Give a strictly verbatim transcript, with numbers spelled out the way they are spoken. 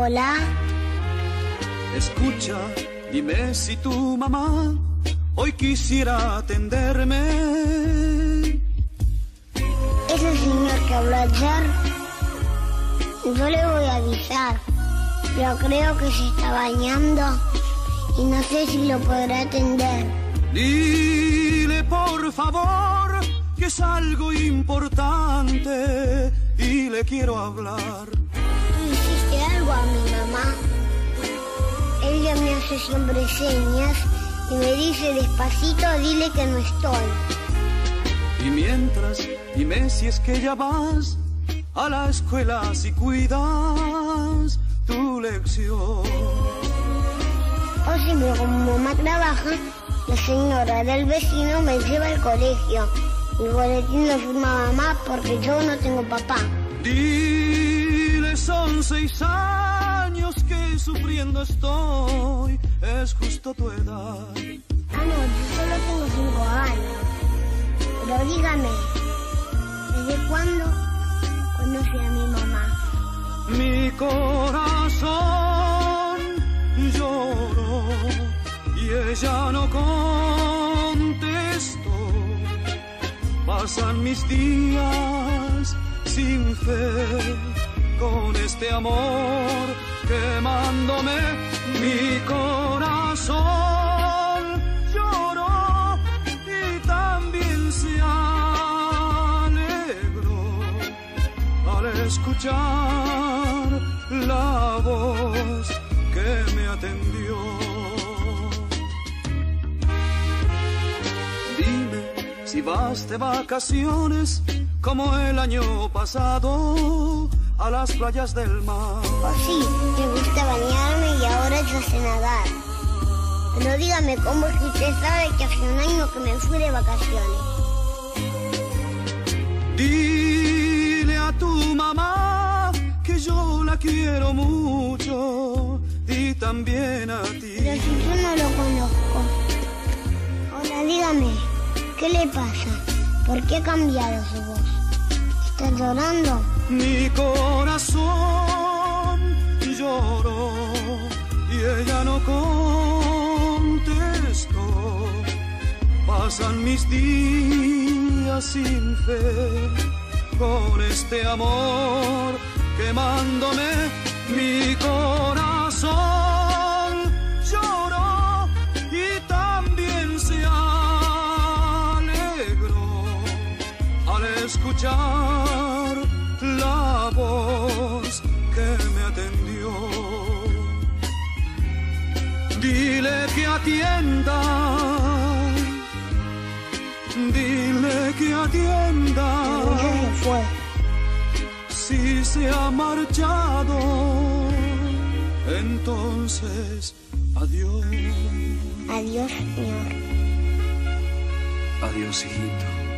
Hola. Escucha, dime si tu mamá hoy quisiera atenderme. Ese señor que habló ayer, yo le voy a avisar, pero creo que se está bañando y no sé si lo podrá atender. Dile por favor que es algo importante y le quiero hablar. ¿Tú hiciste algo a mi mamá? Ella me hace siempre señas y me dice despacito, dile que no estoy. Y mientras, dime si es que ya vas a la escuela, si cuidas tu lección. O siempre como mamá trabaja, la señora del vecino me lleva al colegio. Mi boletín lo firma mamá porque yo no tengo papá. Dile, son seis años que sufriendo estoy, es justo tu edad. Ah, no, yo solo tengo cinco años. Pero dígame, ¿desde cuándo conoce a mi mamá? Mi corazón lloró y ella no contestó. Pasan mis días sin fe, con este amor quemándome. Mi corazón lloró y también se alegró al escuchar la voz que me atendió. Dime si vas de vacaciones como el año pasado a las playas del mar. Oh sí, me gusta bañarme y ahora yo sé nadar. Pero dígame, ¿cómo es que usted sabe que hace un año que me fui de vacaciones? Dile a tu mamá que yo la quiero mucho y también a ti. Pero si yo no lo conozco. Hola, dígame, ¿qué le pasa? ¿Por qué ha cambiado su voz? ¿Está llorando? Mi corazón lloró y ella no contestó. Pasan mis días sin fe, con este amor quemándome. Mi corazón lloró y también se alegró al escuchar la voz que me atendió. Dile que atienda, dile que atienda. Ya se fue. Si se ha marchado, entonces adiós. Adiós, señor. Adiós, hijito.